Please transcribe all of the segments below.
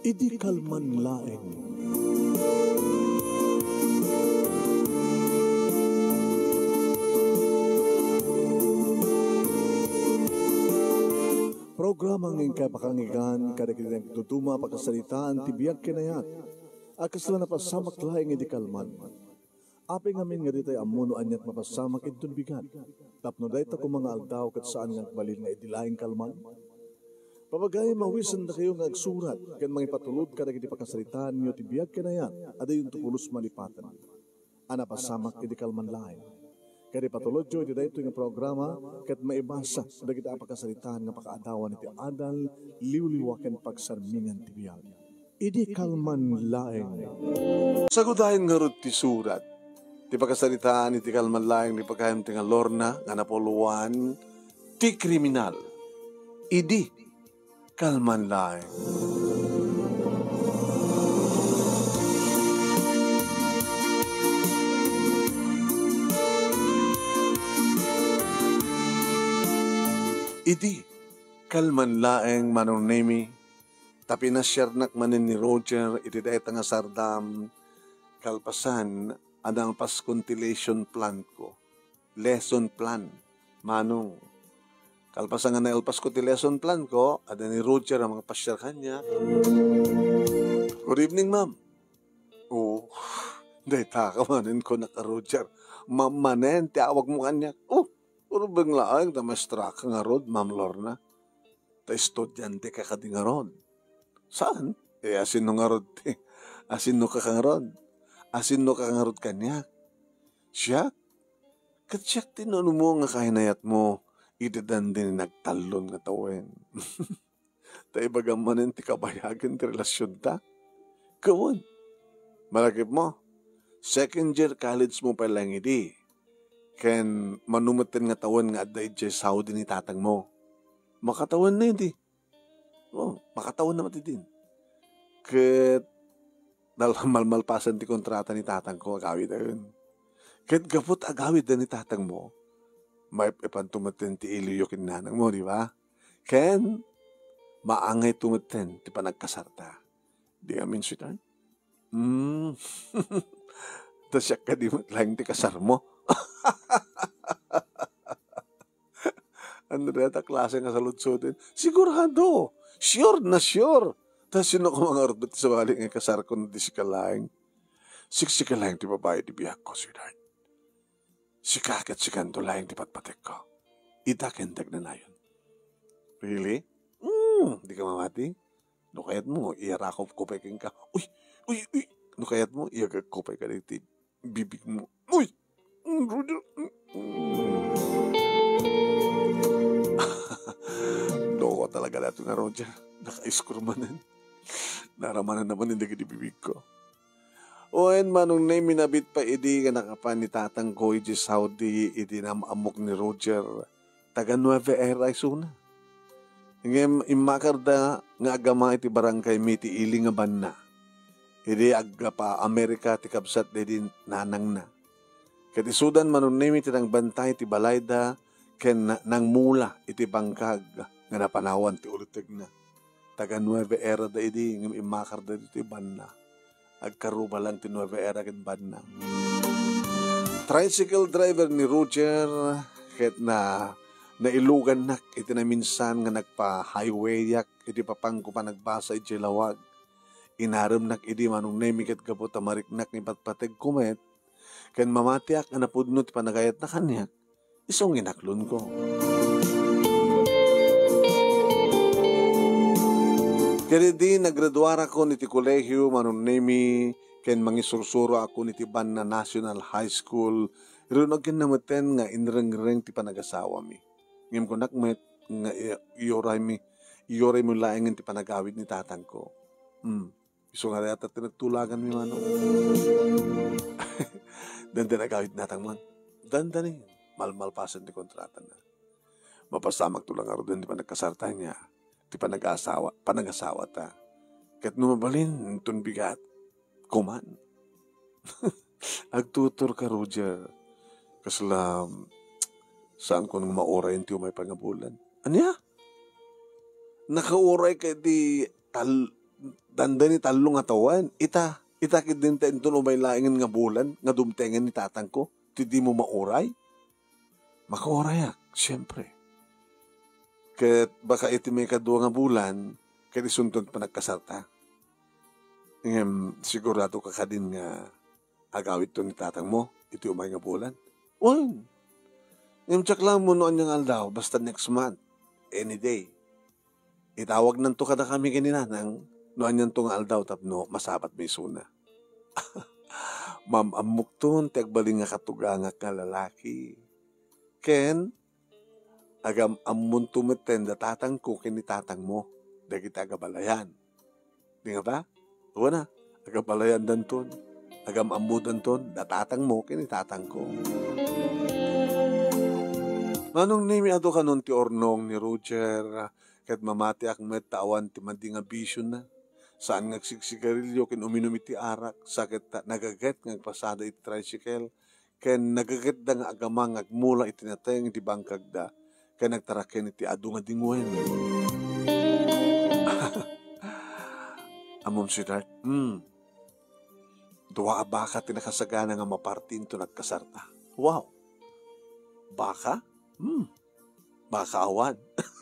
Idi kalman laeng. Programa ng kapakangigan, kadagitang tutuma pagkasalitaan, tibiyag kinayat, akasla na pasamak laeng idi kalman. Aping amin nga ditay amuno anyat mapasamak itun bigat. Tapno dahi ta kung mga aldaw kat saan nga balil nga idilaing kalman. Papagay mawisan na kayo nga agsurat, kan mga ipatulod ka nagiti pakasalitaan nyo tibiyag kinayat, ada yung tupulos malipatan. Ana pasamak idi kalman laeng. Kaya patulod nyo, iti ito yung programa, kat maibasa, dagiti pakasalitaan nga pakaadawan iti adal, liwliwakan pagsarmingan tibiyag. Idi kalman laeng. Sagudahin nga rin ti surat. Ti pagkasalitaan iti kalman laeng ni pagkayam ti nga Lorna nga napoluan ti kriminal. Idi kalman laeng. Idi kalman laeng manong nemi tapi nasyarnak manin ni Roger iti dayta nga sardam kalpasan adang pascontilation plan ko. Lesson plan. Manong. Kalpasan nga na pascontilation plan ko, ada ni Roger ang mga pasyar kanya. Good evening, ma'am. Oh, dayta ka manin ko naka Roger. Ma'am manen, tiawag mo kanya. Oh, puro bang laang ta maestra ka nga rod, ma'am Lorna. Ta estudyante ka ka di nga rod. Saan? Asin no nga rod. Asin no ka nga rod. Asin no kakangarot kanya. Siya? Katsyak tinano mo nga kahinayat mo, itidan din nagtalon nga tawen. Ta ibagaman ti kabayagan ti relasyon ta. Kawon. Malakip mo. Second year college mo pa lang idi. Ken manumutin nga tawen nga aday jay Saudi ni tatang mo. Makatawan na hindi. Oh, makatawan na matidin. Ket dahil malmalpasan ti kontrata ni tatang ko, agawid na yun. Kahit gapot agawid na ni tatang mo, may ipantumatin ti iliyo kinanang mo, di ba? Ken, maangay tumatin ti panagkasarta. Di amin sweetheart? Tasyak ka di matlang ti kasar mo. Ano na ta klase nga saludsodin? Sigurado. Sure na sure. Tapos sino ko mga orot sa bali nga kasar ko na di si Kalaing. Si Kalaing ti babae di biyak ko, sweetheart. Si kakat si kanto laing ti patpatek ko. Itakendag na yun. Really? Di ka mamati? No kayat mo, iyarakop kupay ka. Uy! No kayat mo, iyagagkupay ka dito. Bibig mo. Uy! Roger! Loko talaga nato nga, Roger. Naka-iskurmanan. Naramanan naman hindi bibig ko. Oen manong na minabit pa idi nga nakapan ni tatang ko iti Saudi iti namamok ni Roger. Taga Nueva Era isuna. Ngem imakarda nga agama iti barangay miti ili nga banna. Idi agga pa Amerika ti kabsat dedi nanang na. Ket isudan manong na iti nang bantay ti balayda ken nang mula iti bangkag nga napanawan ti uluteg na. Taga Nueva Era da idi ngem imakar da dito banna. Agkaruba lang ti Nueva Era ken banna. Tricycle driver ni Roger ket na nailugan nak iti na minsan nga nagpa-highway yak iti papangko pa nagbasa iti lawag. Inaram nak idi manong nemi ket gapot mariknak ni patpateg kumet ken mamatiak nga napudno ti panagayat na kanya. Isong inaklon ko. Kaya di naggraduara ko niti kolehiyo manong nemi ken mangisursuro ako niti Banna National High School. Irunog ken namaten nga inreng-reng ti panagasawa mi. Ngem ko nakmet nga iyoray mo laeng ti panagawid ni tatang ko. Iso nga rata tinagtulagan mi mano. Dan tinagawid natang man. Dandanin. Malmalpasan ti kontrata na. Mapasamak tulang aro din ti panagkasarta niya. Ti panagasawa ta. Ket numabalin, itong bigat, kuman. Agtutor ka, Roger. Kaslam, saan ko nang maoray ti umay pangabulan? Anya? Nakauray ka di dandan ni talong atawan. Itakid din tayo ito umay laingan nga bulan, nga dumtengan ni tatang ko. Hindi mo mauray? Makaurayak, siyempre. Kat baka iti may kadua nga bulan, kaya isuntod pa nagkasarta. Sigurado ka din nga agawit to ni tatang mo, iti umay nga bulan. Uy! Tsak lang mo noon yung aldaw, basta next month, any day. Itawag nanto kada kami kininanang, noon yan to nga aldaw, tapno, masabat may suna. Ma'am, amok to, tiagbaling nga katuga nga kalalaki. Ken, agam amun tumeten da tatang ko kini tatang mo, da kita agabalayan. Di nga ba? Uwa na, agabalayan dan ton, agam amudan ton, da tatang mo kini tatang ko. Manong nimi ato kanon ti ornong ni Roger, kat mamati ak met tawan ti mandi nga vision na. Saan ngagsigsigarilyo kin uminom iti arak, sakit nagaget ngagpasada iti tricycle, ken nagaget da nga agamang agmula iti nateng iti bangkag da, ken nagtaraken iti adu nga dingwen. Amom sweetheart, duwa ka baka tinakasagana nga mapartin to nagkasarta. Wow! Baka? Baka awan.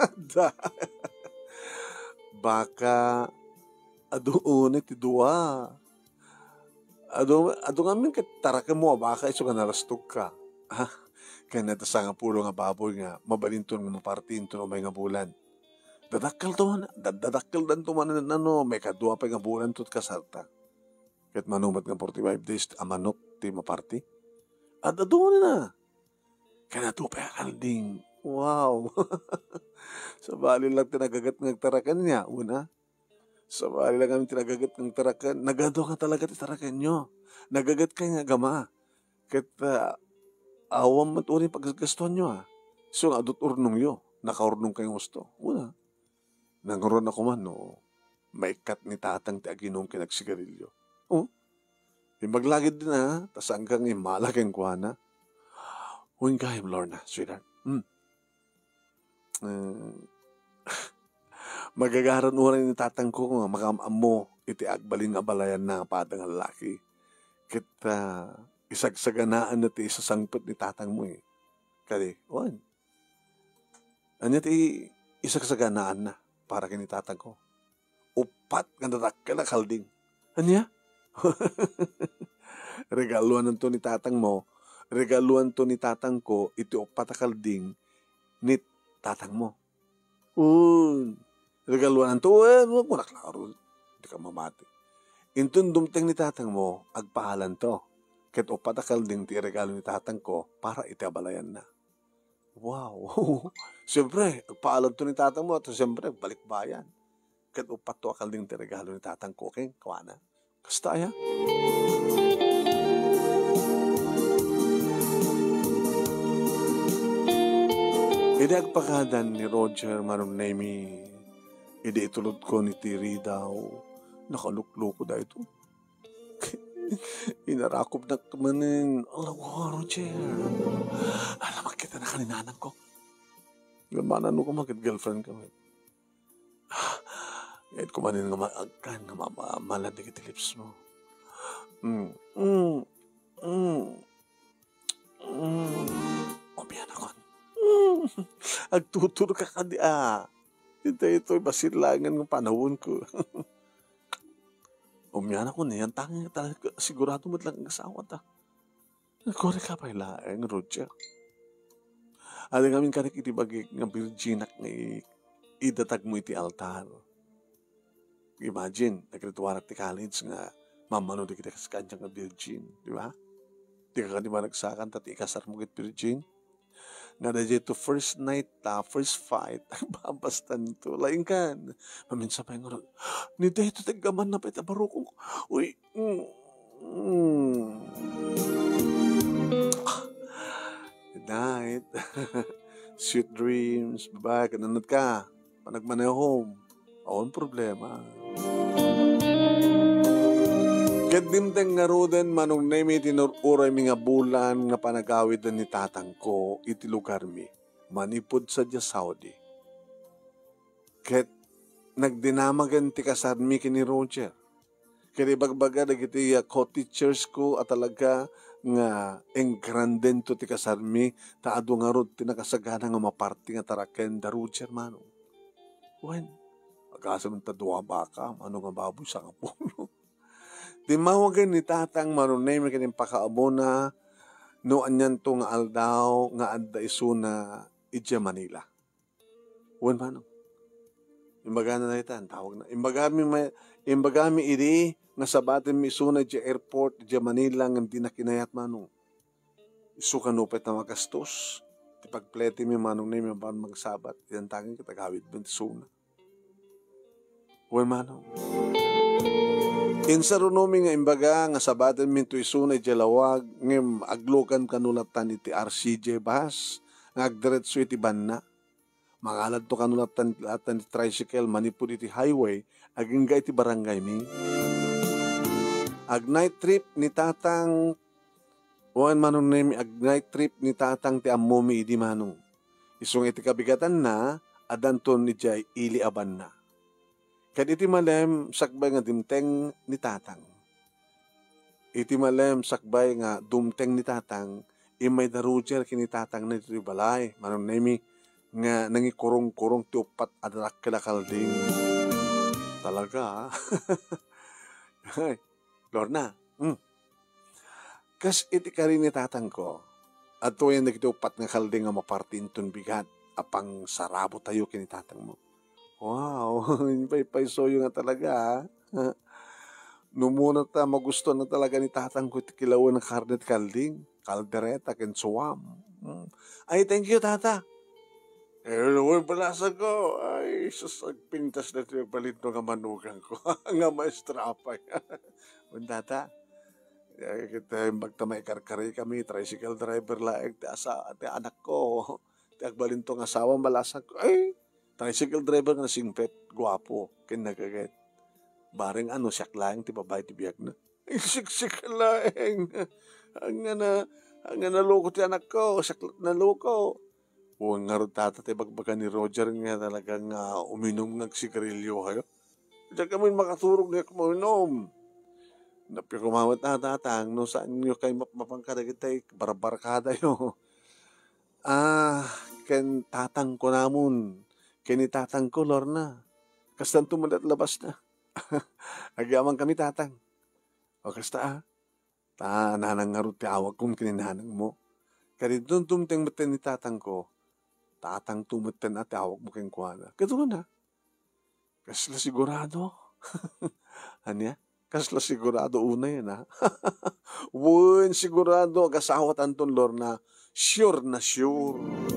Baka adoon iti dua. Ado ngamin katarakan mo baka iso ka narastog ka. Kaya natasa nga pulo nga baboy nga mabalinton nga mapartin to may nga bulan. Dadakkel to man. Dadakkel dan to man may kadua pa nga bulan to kasarta. Kahit manumat nga 45 days amanok ti maparti. At adoon na. Kaya to pa kalding. Wow. Sa bali lang tinagagat ng tarakan niya. Una. Sa bali lang kami tinagagat ng tarakan. Nagado ka talaga ti tarakan nyo. Nagagat ka nga gama. Kaya awam mat urin paggastuhan nyo ha. So nga adot urnong yo. Nakaurnong kayong gusto. Una. Nangaroon ako man no. Maikat ni tatang ti aginong kinagsigarilyo. Maglagid din ha. Tas hanggang imalag ang kuhana. Huwing kahim, Lorna, sweetheart. Magagaran uran ni tatang ko nga makamam mo iti agbalin nga balayan na padang lalaki. Kita isagsaganaan na ti isasangpot ni tatang mo eh. Kali, wan. Anya ti isagsaganaan na para kini tatang ko. Upat nga natakal na kalding. Anya? Regaluan nito ni tatang mo. Regaluan to ni tatang ko, iti opatakalding ni tatang mo. Regaluan to, mo naklaro, hindi ka mamati. Intun dumteng ni tatang mo, agpahalan to. Ket opatakalding ti regalo ni tatang ko, para itabalayan na. Wow! Siyempre, agpahalan to ni tatang mo, at siyempre, balikbayan. Ket upat to akalding ti regalo ni tatang ko, keng kawana. Kasta ya? Idi agpakadan ni Roger Manunemi, idi itulod ko ni Tiri daw, nakalukluko da ito. Inarakop na kamanin, alawa Roger, alam kita na kaninanan ko. Gamanan ko magit-girlfriend kami. Ngayon kumanin nga maagkan, nga malandi kita lips mo. Umiyan ako. Agtutur ka kadi ito'y basilangan ng panahon ko. Umyan ako niyan, tanging talaga, sigurado mo lang ang asawa ta. Nagkore ka pa ilaeng, Roger. Aling amin ka nakitibagi ng virginak ni idatag mo iti altar. Imagine, nagrituwarak ti college nga mamano di kita sa kanyang nga virgin, di ba? Di ka di ba nagsakan, tati ikasar mo kit virgin? Nga na dito first night, first fight, babastan to, laing kan. Maminsan pa yung ni dito tagaman na pa itabaro ko. Uy, Good night. Sweet dreams. Bye-bye. Kanunod ka. Panagmaneho home. Awan problema. Kadimteng nga roden manong nemi tinururay mi nga bulan nga panagawid ni tatang ko iti lugar mi. Manipod sa Saudi. Ket nagdinamagan ti kasarmi kini Roger. Kaya bagbaga dagiti co-teachers ko at talaga nga engranden to ti kasarmi taado nga rod ti nakasagana nga maparti nga taraken da Roger mano. Wen, agasa man ta duwa baka, ano nga baboy sa kapuno. Di mawagan ni tatang manunay kaning pakaamo na no anyan to nga aldaw nga adda isuna ija Manila. Wen mano. Imbaga na itan, tawag na. Imbagami iri nga sabatin mi isuna ija airport ija Manila nga di na kinayat manong. Isu kanupet na magastos. Ti pagplete mi manong na mi magsabat. Yan tangin kitagawid mo ti suna. Wen manong. Insarunomi nga imbaga nga sabatin mi to isuna ija lawag ngem aglokan kanulatan iti RCJ bus nga agdiretso iti banna. Mangalad to kanulatan iti tricycle manipud iti highway agingga iti barangay mi. Ag night trip ni tatang wan manong nemi ag night trip ni tatang ti ammo mi idi manong. Isung iti kabigatan na adanton ni jay ili aban na. Kad iti malem sakbay nga dimteng ni tatang. Iti malem sakbay nga dumteng ni tatang imay da Roger kini tatang na iti balay manong nemi nga nangikurong-kurong ti upat adarak kilakalding. Talaga ha. Lorna, kas iti karin ni tatang ko, at to yan nagitupat nga kalding nga mapartinton bigat, apang sarabo tayo kini tatang mo. Wow, pay-soyo nga talaga ha. Numuna ta magusto na talaga ni tatang ko iti kilawan ng karnet kalding, kaldereta, kensuam. Ay, thank you tata. Ewan palasa ko, ay sasagpintas na ito yung balito nga manugang ko, nga maestrapay. Tata, kita magtamay karkari kami, tricycle driver laeng, ti anak ko, ti agbalinto nga asawang balasan ko, ay, tricycle driver nga singpet, guwapo, kinagaget. Baring ano, siyak laeng, ti babay, ti biyag na. Ay, siksik laeng, ang naloko ti anak ko, siyak naloko. Huwag nga rin tata, ti bagbaga ni Roger nga talagang uminom ng sigarilyo kayo. Diyan kami makaturog na kuminom. Napikumawat na tatang, no saan nyo kayo mapangkadagitay, barabarkada yun. Ken tatang ko namun, ken tatang ko, Lorna. Kastan tumalat labas na. Agyaman kami tatang. O kasta nanang nga rin ti awag kong kininanang mo. Kaya doon tumteng matin ni tatang ko, tatang tumatan at awag mo keng kuwana. Kato na. Kasla sigurado. Anya? Kasla sigurado una yan ha. Buwan sigurado kasawat anton Lorna. Sure na sure.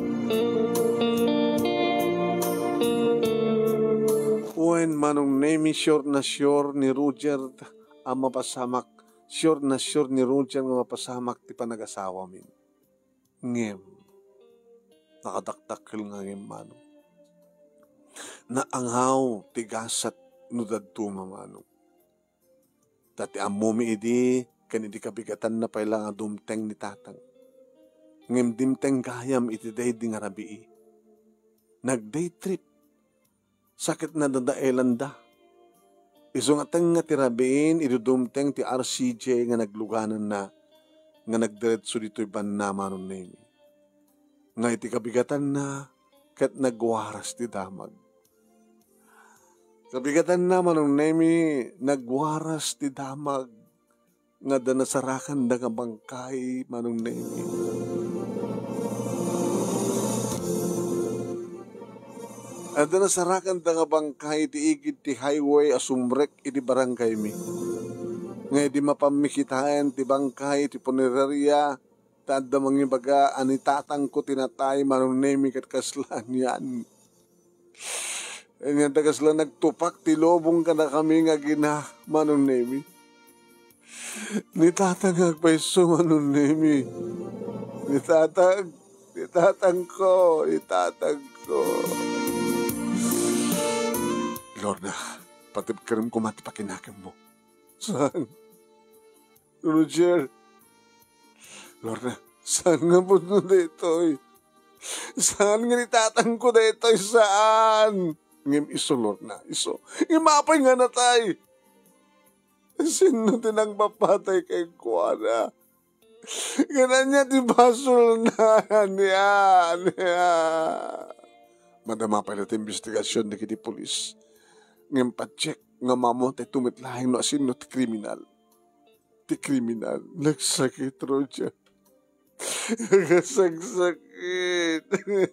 Buwan manong nemi sure na sure ni Roger ang mapasamak. Sure na sure ni Roger ang mapasamak ti panag-asawa min. Ngem. Nakadaktakil nga ngem manong. Naanghaw tigasat nudad manong. Dati amumi idi, kanidi kabigatan na pala nga dumteng ni tatang. Ngem dimteng kayam iti day di nga rabii. Nag-day trip. Sakit na dadaelan da. Isungateng nga ti rabiin, idudumteng ti RCJ nga nagluganan na, nga nagdiretso dito'y banna manon nemi. Nga iti kabigatan na, kat nagwaras ti damag. Kabigatan naman ng nemi, nagwaras ti damag, nga danasarakan da nga bangkay manong nemi. At danasarakan da nga bangkay ti igid ti highway asumrek iti barangay mi. Nga di mapamikitaan ti bangkay ti punerarya, tadda mangibaga anitatang ko tinatay manong nemi kat kaslan yan. Nga tagas lang nagtupak, tilobong ka na kami nga gina, manong nemi. Nitatang agpaiso, manong nemi. Nitatang ko. Lorna, patipkarim ko matipakinakam mo. Saan? Roger. Lorna, saan nga po dito? Saan nga nitatang ko dito? Saan? Ngem iso, Lord na, iso. Ngimapay nga na tay. Sino tinang papatay kay Kuana? Ganan niya di basol na niya. Madama pa ito investigasyon na kiti polis. Ngem pa-check nga mamo tayo tumitlahin no asin no ti kriminal. Ti kriminal. Nagsakit, Roger. Nagsagsakit.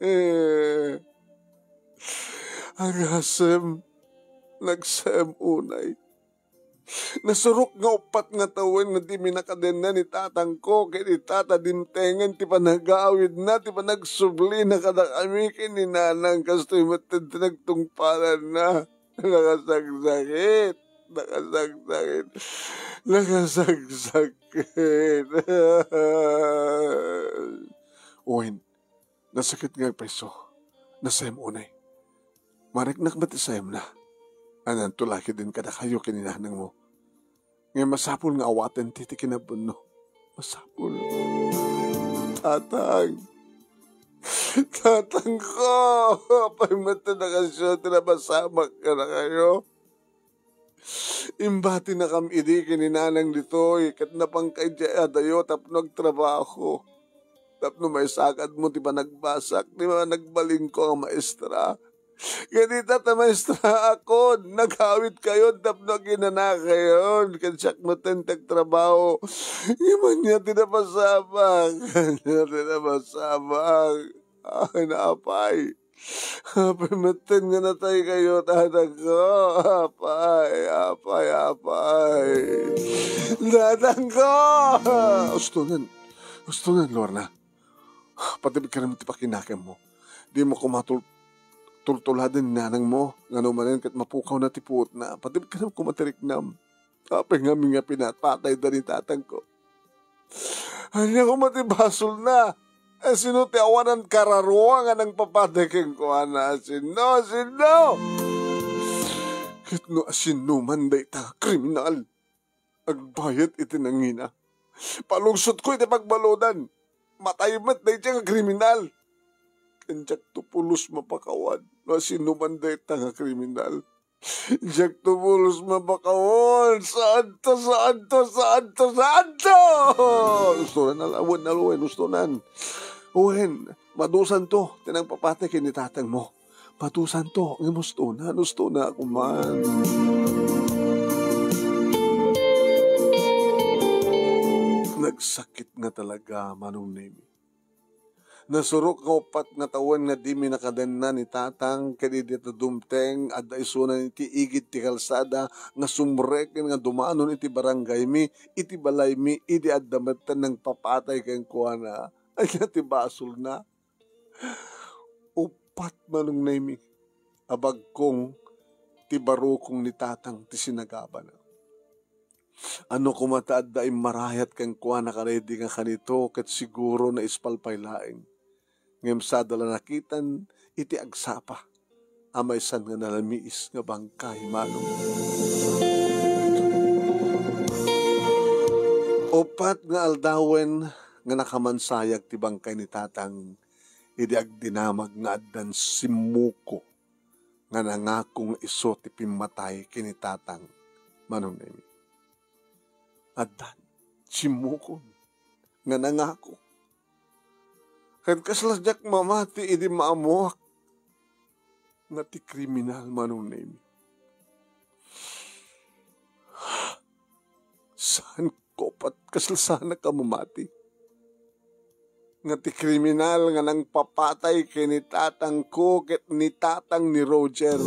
Ang asem. Nagsam unay. Nasurok nga upat nga tawin nga di minakaden na ni tatang ko kay ni tata dimtengan ti panagawid na ti panagsubli na kada kami kini nanang kastoy matid nagtungpalan na nakasagsakit Uwin, nasakit nga peso nasayam unay mariknak ba't isayam na anan tulaki din kada kayo kininanang mo. Ngayon masapul nga awaten titi kinabun no. Masapul. Tatang. Tatang ko. Apay mata na kasyo tinabasama ka na kayo. Imbati na kami idi kininanang dito. Kat na pang kay Jaya dayo tapno nagtrabaho. Tapno may sakad mo di ba nagbasak. Di ba nagbaling ko ang maestra. Ganita ta maestra ako, naghawit kayo, tapno ginana kayo, kansyak mo tentag trabaho. Iman niya tinapasabang, Ay, naapay. Apay, matin nga na tayo kayo, tatang ko. Apay. Tatang ko! Ustunan, Lorna. Patibig ka naman tipakinakam mo. Di mo tultuladan nanang mo, nga naman kat mapukaw na tiput na, pati ka naman kumatiriknam. Kapag nga mga pinatpatay da ni tatang ko. Hanya ko matibasol na. Sino ti awanan kararuwa nga nang papatay keng ko, ana, sino? Kitno asino man da ita, kriminal. Agbayat iti nangina. Palungsot ko iti pagbalodan. Mataymat da iti nga kriminal. Kanjak to pulos mapakawan. Sino man da ita nga kriminal. Jak to pulos mapakawan. Saan to? Ustunan alawan. Ustunan. Uwen, madusan to. Tinang papatay kini tatang mo. Madusan to. Ng ustunan ako man. Nagsakit nga talaga, Manong Nemi. Nasurok nga upat nga taon nga di minakaden na ni tatang kadi dito dumteng at daisunan iti igit ti kalsada nga sumreken nga dumanon iti barangay mi iti balay mi iti addamatan ng papatay keng kuana ay ti basol na upat Manong Nemi abag kong ti barukong ni tatang ti sinagaba na. Ano kumataad da marayat kang kuana karedi nga kanito ket siguro na ispalpay laeng. Ngem sadala nakitan iti agsapa amay san nga nalamiis nga bangkay Manong. Opat nga aldawen nga nakamansayag ti bangkay ni tatang iti agdinamag nga addan simuko nga nangakong iso ti pimatay kini tatang Manong Nemi. Addan simuko nga nangako. Kan kaslasjak mamati iti maamuak nga ti kriminal Manong Nemi. Saan ko pat kaslasana ka mamati? Nga ti kriminal nga nang papatay kay ni tatang ko ket ni tatang ni Roger.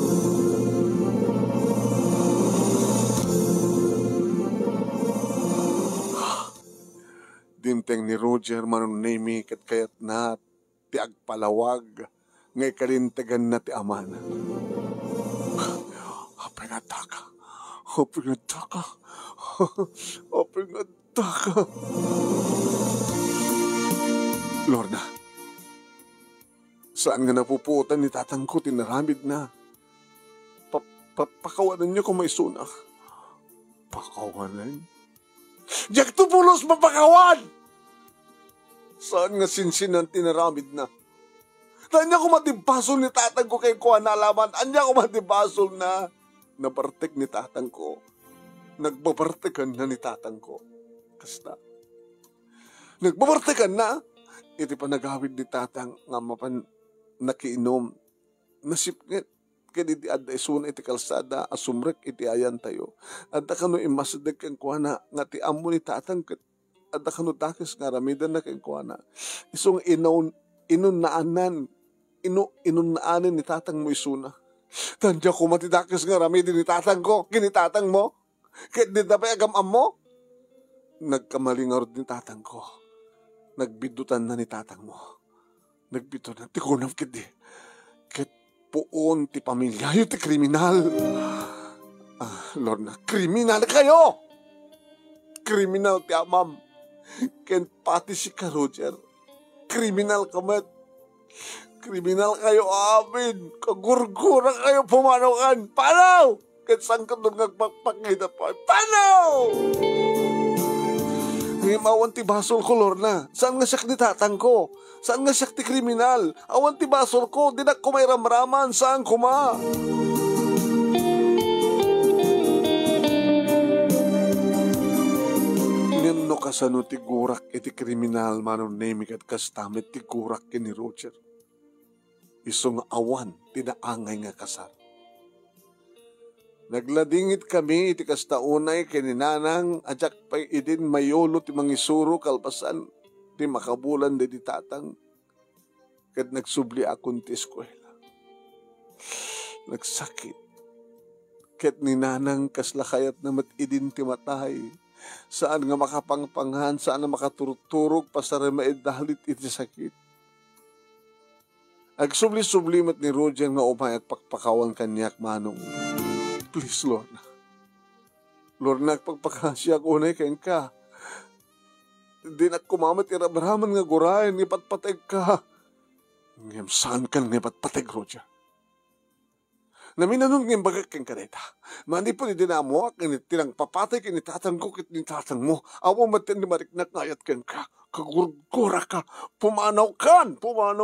Dimteng ni Roger Manong Nemi ket kayat na ti agpalawag ngay kalintegan na ti amana. Apay nga taka. Lorna, saan nga napuputan ni tatang ko tinaramid na? Pakawanan niyo kung may sunak. Pakawanan? Jak tupulos mapakawan! Saan nga sinsinan tinaramid na? Tanya ko matibasol ni tatang ko kay kuha na alaman. Anya ko matibasol na nabartek ni tatang ko. Nagbabartekan na ni tatang ko. Kasta. Nagbabartekan na. Iti pa nagawid ni tatang nga mapan nakiinom. Nasipngit. Kaya di adda isuna iti kalsada. Asumrek iti ayan tayo. Adda kano imasdag kang kuha na. Nga ti amo ni tatang. Adda kano takis nga ramidan na kang kuha na. Isong inunaanan ni tatang mo isuna. Tandya ko matidakis nga ramidan ni tatang ko. Kinitatang mo. Kaya di na pa agamam mo. Nagkamalingarod ni tatang ko. Nagbidutan na ni tatang mo. Nagbidutan. Ti kunam kiti. Kit puon ti pamilya. Yung ti kriminal. Lord na. Kriminal kayo! Kriminal ti amam. Ken pati si ka Roger. Kriminal kamat. Kriminal kayo amin. Kagurgura kayo pumanaw. Paano? Ken saan ka doon nagpapakita pa? Paano? Ngayon awan ti basol ko, Lorna. Saan nga siya ni tatang ko? Saan nga siya ti kriminal? Awan ti basol ko. Di na ko may ramraman. Saan kuma? Ngayon no kasano ti gurak iti kriminal manon nemik at kastamit ti gurak ni Roger. Isong awan tinaangay nga kasar. Nagladingit kami iti kastaunay kininanang ajak pa'y idin mayolo ti mangisuro kalpasan ti makabulan di tatang kat nagsubli akong ti eskwela. Nagsakit. Kat ninanang kaslakayat na matidin ti matay. Saan nga makapangpanghan, saan nga makaturog-turog pasara maidalit iti sakit. Agsubli-sublimat ni Roger nga umay at pakpakawan kanyak manong. Please, Lord. Lord, nagpagpakasya ko na kain ka. Di na kumamat irabraman nga gurayan, ipatpateg ka. Ngayon, saan ka nga ipatpateg, Roger? Naminanon ngayon bagay kang kaneta. Mandi po ni dinamo, tinang papatay kini tatang ko, kit ni tatang mo. Awa matin ni mariknak ngayat kang ka. Kagurgura ka. Pumanaw kan.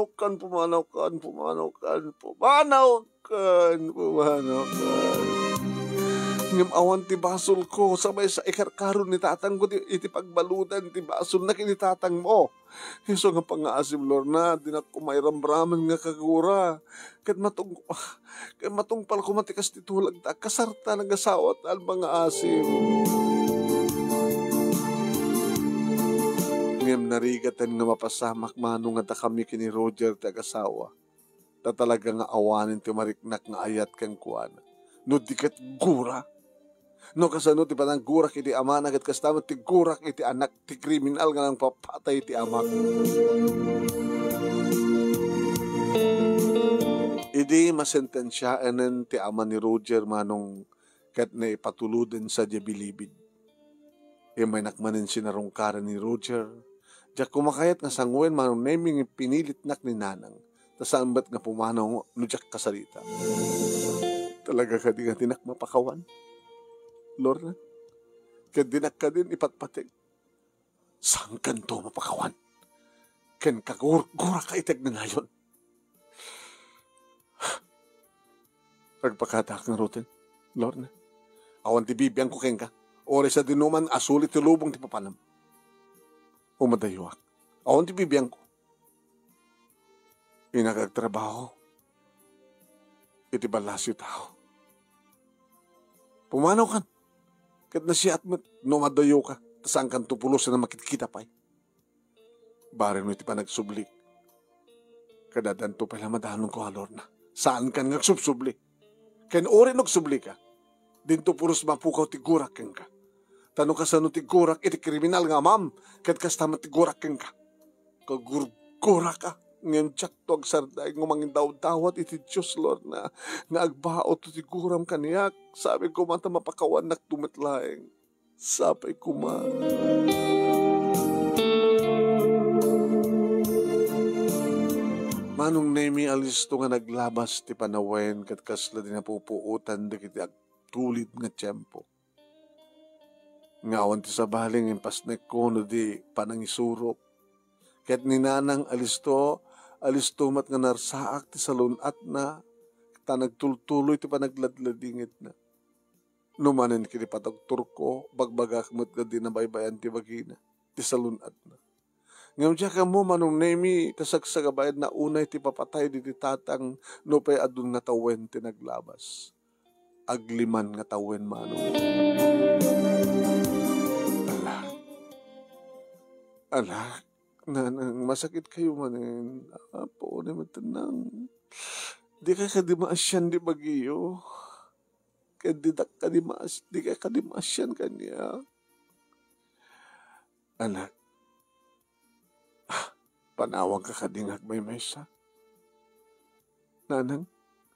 Ngam awan ti basol ko, sabay sa ikarkaron ni tatang ko, iti pagbaludan, ti basol na kinitatang mo. Iso nga pangaasim, Lord na, di na kumayrambraman nga kagura. Kat matungpal ko matikas titulag ta, kasarta nagasawat al mga asim. Ngam narigatan nga mapasamak mano nga ta kami kini Roger tagasawa. Ta talaga nga awanin ti mariknak nga ayat kang kuana. No dikat gura. No kasano ti panang gurak iti ama nagat kastamat ti gurak iti anak ti kriminal nga nang papatay ti amak. Idi masentensyaanan ti ama ni Roger manong kat na ipatuluden sa diabilibid. E may nakmanin sinarungkaran ni Roger. Diyak kumakayat nga sangwen manong naming pinilit nak ni nanang. Tasaan ba't nga pumanaw no diyak kasalita. Talaga ka di nga tinak mapakawan. Lord, kadinak ka din ipatpatig. Saan kanto mapakawan? Ken kagura ka itag na ngayon. Pagpakatak ng rutin, Lord na. Awan ti bibiyang ko ken ka. Ore sa dinuman asulit ti lubong ti papanam. Umadayuak. Awan ti bibiyang ko. Inagagtrabaho. Iti balasyo tao. Pumanaw kan. Kat na siya at numadayo ka. Tasang kan tupulos na makikita pa. Bari mo iti pa nagsublik. Kadadanto pala madahanong ko halor na. Saan kan nagsubsubli? Ken ori nagsubli ka. Dinto pulos mapukaw ti gurak ken ka. Tanong ka sa no ti gurak iti kriminal nga mam. Kat kastama ti gurak ken ka. Kagurgurak ka. Ngayon tsak to agsarday ngumangin daw-dawat iti Diyos, Lord, na agbaot to tiguram kaniyak. Sabi ko mata mapakawan nak tumitlaeng. Sabi ko ma. Manong nemi alisto nga naglabas ti panawen kat kasla din napupuutan da kiti agtulid nga tiyempo. Ngawan ti sabaling impas na ko no di panangisurok. Kat ninanang alisto alis tumat nga narsaak ti salunat na, ta nagtultuloy ti panagladladingit na. Numanen kini patagtur ko, bagbagak mo't gadi na baybayan ti bagina, ti salunat na. Ngam diya ka mo manong nemi kasagsagabayad na unay ti papatay di ti tatang no pay adun nga tawen ti naglabas. Agliman nga tawen manong. Anak, nanang masakit kayo manin. Apo, naman tanang. Di ka kadimasyan di bagiyo. Kadidak kadimas, di ka kadimasyan kanya. Anak, panawang ka kadingag may mesa. Nanang,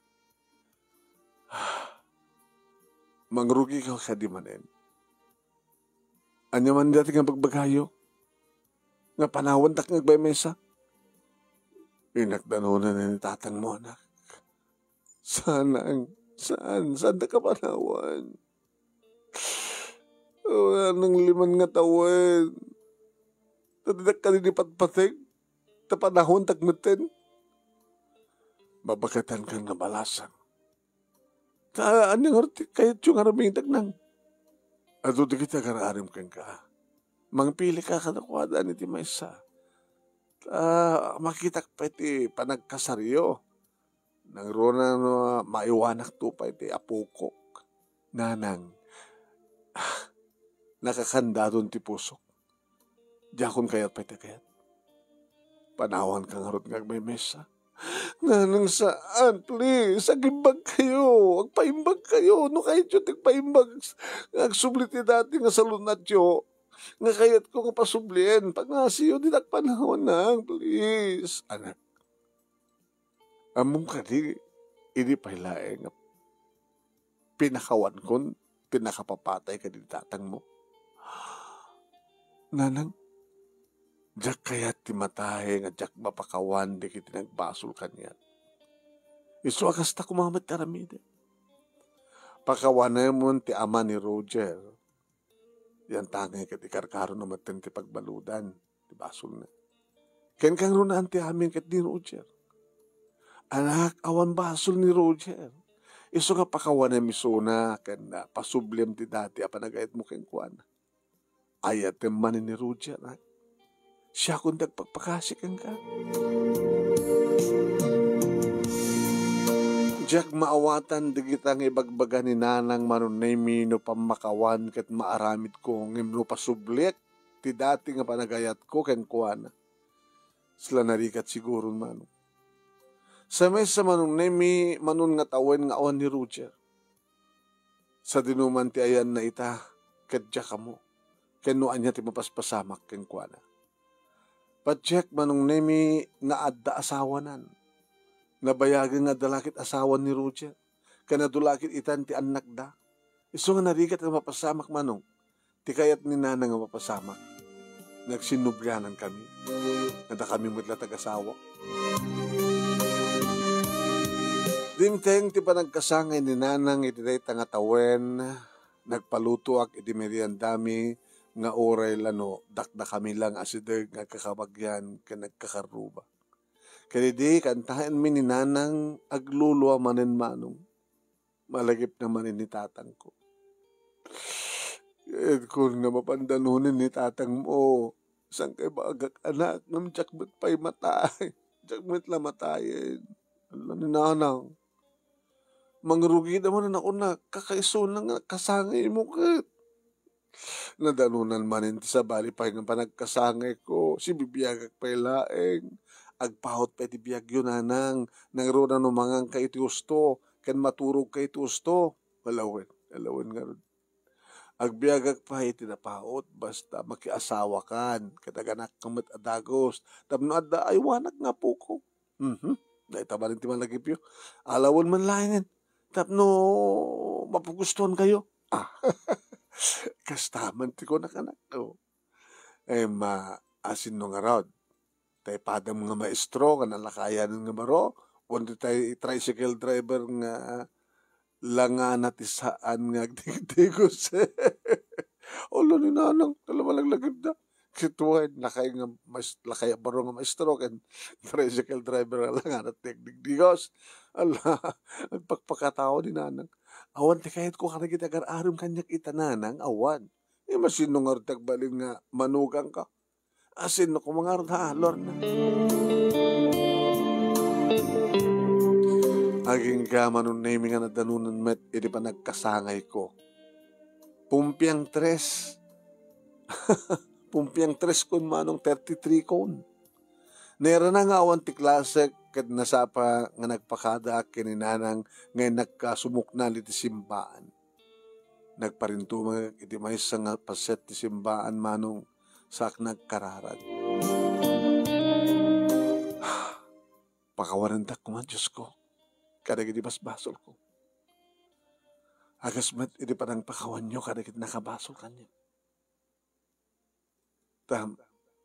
mangrugi ka kadimanin. Anya man dati nga pagbagayo, nga panawan tak ngagbay mesa. Pinagdanunan na ni tatang mo, anak. Saan na ka panawan? Wala nang liman nga tawen. Tadidak ka din ipatpatig. Tapanahon takmutin. Babagatan kang nabalasan. Anyang arti, kahit yung araming tagnang. Ato di kita kararim kang ka. Mangpili ka kadakwada ni ti maysa. Makita pa iti panagkasaryo. Nang rona no, maiwanak to pa iti apukok. Nanang, nakakanda doon ti pusok. Diyakon kayat pa iti kayat. Panawan kang harot ngag may mesa. Nanang saan, please, agimbag kayo. Agpaimbag kayo. No kahit yun, agpaimbag. Agsublit dati nga salunat yo. Nga kayat ko kapasublien. Pag nasiyo, di nagpanahon na, please. Anak, among kadi, hindi pailae nga pinakawan kon, pinakapapatay ka din tatang mo. Nanang, diyak kayat timatahe nga diyak mapakawan di kiti nagbasol kanya. Isu akas ta kumamat karamide. Pakawanay mo ti ama ni Roger. Yan tangay kati karkaro na matin ti pagbaludan. Ti basol na. Ken kang runaan ti amin kat ni Roger. Anak, awan basol ni Roger. Isu nga pakawanay misuna ken pasublem ti dati apanagayat mo ken kuan. Ayat man ni Roger. Siya kung nagpagpakasik ang ka. Diyak maawatan digitang ibagbaga ni nanang manunaymi no pamakawan ket maaramid ko ngimno pasublik ti dati nga panagayat ko ken kuana. Sila narikat siguro manong. Sa mesa manunaymi manun nga tawen nga awan ni Roger. Sa dinuman ti ayan na ita ket diyak kamo. Ken no anya ti mapaspasamak ken kuana. Pacheck manong nemi nga adda asawanan. Nabayagan nga dalakit asawan ni Roger. Kanadulakit itan ti anak da. Isu nga narikat nga mapasamak manong. Ti kayat ni nana nga mapasamak. Nagsinubyanan kami. Nada kami mutla tag-asawa. Dimteng ti panagkasangay ni nanang iti day tangatawen. Nagpaluto ak iti meriendami nga oray lano, dakda kami lang asidag nga kakabagyan ka nagkakaruba. Kaya di, kantahan mi ni nanang agluluwa manin manong. Malagip naman ni tatang ko. Kaya kung nga mapandanunin ni tatang mo, saan kay bagak anak, ng jakmet pa'y matay. Jakmet la matayin. Alam ni nanang. Mangrugi naman na ako na kakaiso na kasangay mo kat. Nadanunan manin ti sa bali pa nga panagkasangay ko, si bibiyagak pa'y laeng, agpahot pa iti biyag yun nanang, nangruna no mangang ka iti usto, kan maturog ka iti usto, alawin nga rin. Agbiyagak pa iti napahot, basta makiasawa kan, kataganak kamat adagos, tapno adda ay wanak nga po ko. Naitaba rin ti malagip yun, alawin man laingin, tapno mapugustuhan kayo. Kastaman ti ko nakanak ko. Asin no nga rod. Tay padang mga maestro, kanalakayan nga maro, kundi tay tricycle driver nga langan at isaan nga agdigdigos. Olo ni nanang, kalamalang lagib na. Kituan, lakay baro nga maestro, ken tricycle driver lang, at teknik digos. Ala, nagpagpakatao ni nanang. Awan, ti kahit ko karagit agar-aram kanyak itananang, awan. Masinungar tagbalin nga manugang ka. Asin no kumangar na, Lord na. Aging ka manunay nga na danunan met, iti pa nagkasangay ko. Pumpiang tres. Pumpiang tres kun manong 33 kun. Nera na nga awan ti klase kad nasapa nga nagpakada kininanang ngayon nagkasumuknal iti simbaan. Nagparintumag iti maysa nga paset ti simbaan manong sak nagkararag. Pakawarandak ko man, Diyos ko. Kadag iti basbasol ko. Agas met iti panang pakawan nyo kadag iti nakabasol kanya. Tam,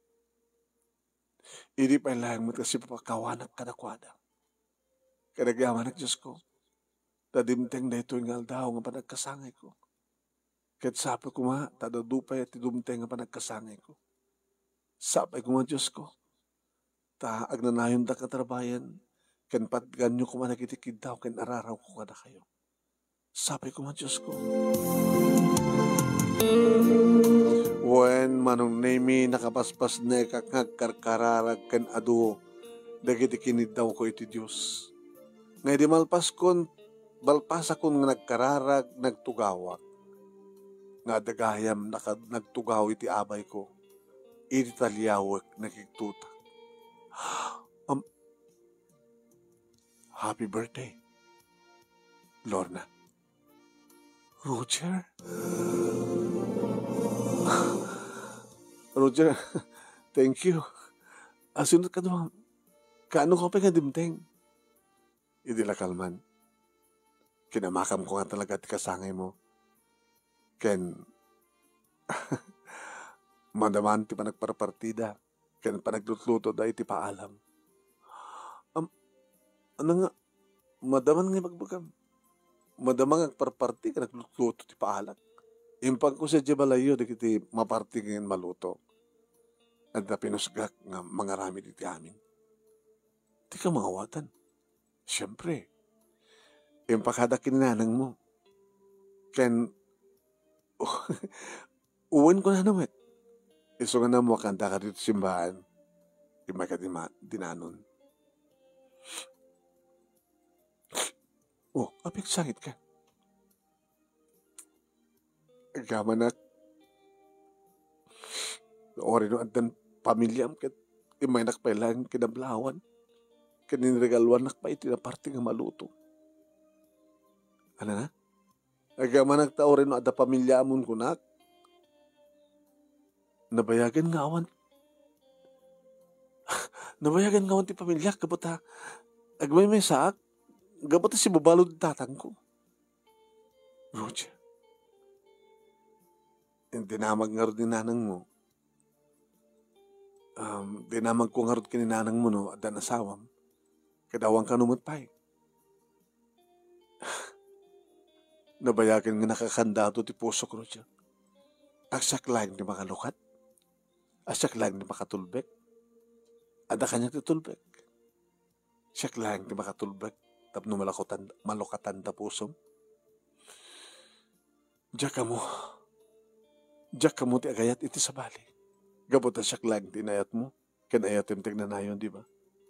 iti pa ilang mo kasi papakawanak kadakwada. Kadagyaman Diyos ko. Tadimteng na ito yung aldaw nga panagkasangay ko. Kahit sapay ko nga, tadadupay at idumteng nga panagkasangay ko. Sapay ko nga Diyos ko. Taag na nayon da katrabayan, ken patganyo ko man nagitikid daw, ken araraw ko kada kayo. Sapay ko nga Diyos ko. When manong nemi nakapaspas na kakagkarkararag ken adu, dagiti kinid daw ko iti Diyos. Ngay di malpas kon, balpasa kon nga nagkararag, nagtugawak. Nga dagayam nagtugaw iti abay ko. Iti talyawak nakiktutak. Happy birthday, Lorna. Roger? Roger, thank you. Asunod ka doon. Kaano ko pa nga dimteng? Idila kalman. Kinamakam ko nga talaga at kasangay mo. Ken, madaman ti pa nagparpartida. Ken pa naglutluto da iti paalam. Ano nga, madaman nga magbagam. Madaman nga parparti ka naglutluto ti paalam. Impang ko sa Jebalayo, di maparti ngayon maluto. At na pinusgak nga mga rami diti amin. Di ka mangawatan. Siyempre, impakada kininanang mo. Ken, uwan ko na naman. Iso nga na mo kanta ka dito simbahan. Imay ka dinanon. Oh, apik sakit ka. Agamanak. Ori no andan pamilyam ket imay nakpailang kinablawan. Kaninregalwan nakpa iti na parte nga maluto. Ano na? Agamanak ta ori no adda pamilyamon kunak. Nabayagan nga awan. Nabayagan nga awan ti pamilya kabot ha. Agmay may saak. Gabot si babalod tatang ko. Roger. Dinamag nga rin ninanang mo. Dinamag ko nga rin kininanang mo no, at nasawam. Kadawang ka numutpay. Nabayagan nga nakakandato ti puso ko, Roger. Aksak lang di makalukat. Aksak lang di makatulbek. Ada kanyang titulbek. Aksak lang di makatulbek. Tapno malukatan ta puso. Diyak mo ti agayat iti sabali. Gabot na siyak lang tinayat mo. Kanayat yung tignanayon, di ba?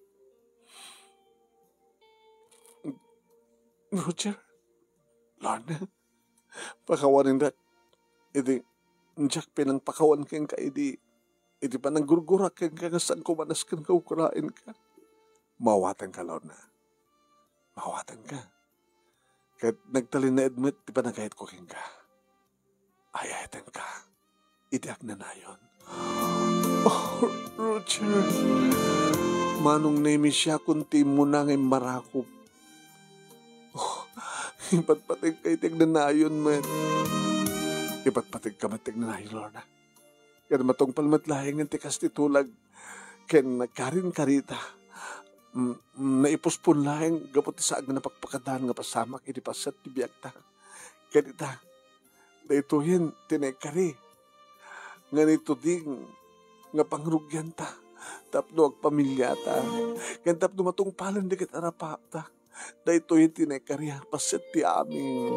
Roger, Lorna, pakawanin na. Iti, diyak pinang pakawan kang ka, iti panang gurgurak kang kagasang kumanas kang kaukurain ka. Mawatan ka, Lorna. Mawatan ka. Kahit nagtalin na admit, di pa nagkahit ko kang ka. Ayatan ka. Itiak na nayon. Oh, Roger. Manong nemi siya kunti mo na ngay marakop. Oh, ipatpatig ka itiak na nayon, man. Ipatpatig ka matig na nayon, Lorna. Kaya matong palmatlayang ng tikas titulag. Kaya nagkarin karita. Naipuspon lang gapot isaag na napagpakadaan nga pasamak iti pasat ti biyagta. Kanita, da ito yan tinekari. Nga nito ding nga pangrugyan ta. Tapno ag pamilya ta. Ken tapno matungpalan di ket arapa ta. Daytoy tinay karya paset ti amin.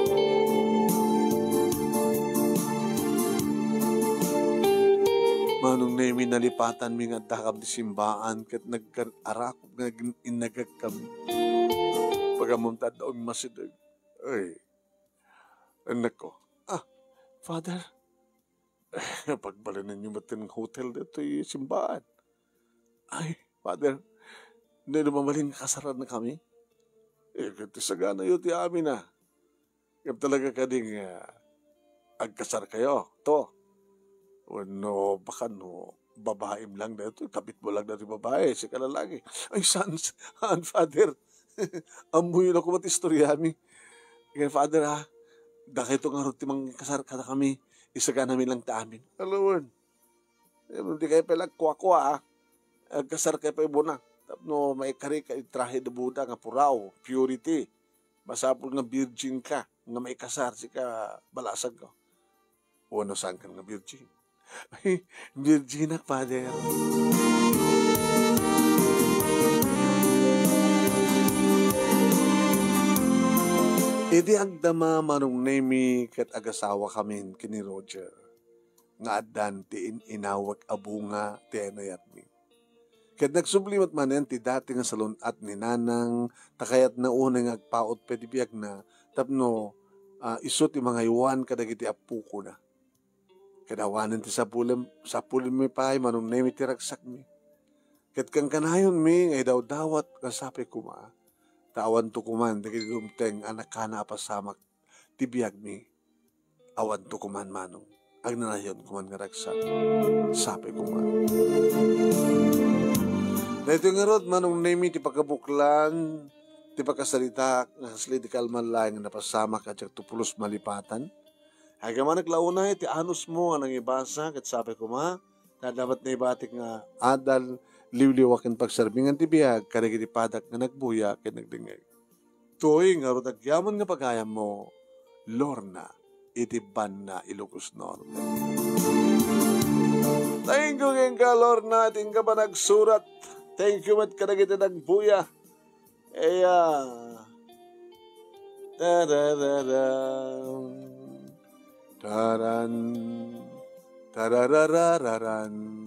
Manong nemi nalipatan mi nga dakam di simbaan ket nag-arakop nga inagag kami. Pagamuntad daw masidag. Ay, anak ko. Father, pagbalinan niyo batin ng hotel dito yung simbahan. Ay, Father, hindi naman maling kasaran na kami. Kati sagana yun ti amin na. Kaya talaga kading agkasar kayo. To. No, baka no, babaim lang na ito. Kapit mo lang na ito babae. Si kalalaki. Ay, saan, Father? Amuyo na ko mat istoryami. Kaya, Father, ha? Dahil ito nga ruti mang kasar ka na kami. Isaga namin lang ta amin. Alawin. Hindi kayo palang kuwa-kuwa, ha? Agkasar kayo pa ibuna. No, may kari ka itrahe na Buda nga puraw, purity. Masapol nga virgin ka, nga may kasar, si ka balasag ko. Ano saan ka nga virgin? Ay, virgin na, Father. Idi ang dama manong nemi kat agasawa kami kini Roger. Nga adan ti inawag abunga ti enayat mi. Kat nagsublimat man yan ti dati nga salunat ni nanang takayat na unang agpaot pedibiyag na tapno iso ti mga iwan kadagiti apuko na. Kadawanan ti sa pulim mi pay manong nemi ti ragsak mi. Kat kang kanayon mi ngay daw dawat kasapi kuma. Tawan to kuman, dagiti dumteng anak ka na apasamak, tibiyag mi, awan to kuman manong, ang nanayon kuman nga ragsak, sapi kuman. Dahito nga rod, manong nemi, ti pagkabuklan, ti pagkasalita, nakasli di kalman lang, napasamak at tupulos malipatan. Hagaman naglaunay, ti anus mo, anang ibasa, kat sapi kuma, na dapat na ibatik nga adal, liwliwakin pagsarbingan ti biyag, kadagiti padak nga nagbuya, ken nagdingay. Toy nga rutagyaman nga pagayam mo, Lorna, iti ban na Ilocos Norte. Thank you ka, Lorna, ating ka ba nagsurat? Thank you, mat kadagiti nagbuya. Eya, tarararan, tararararan,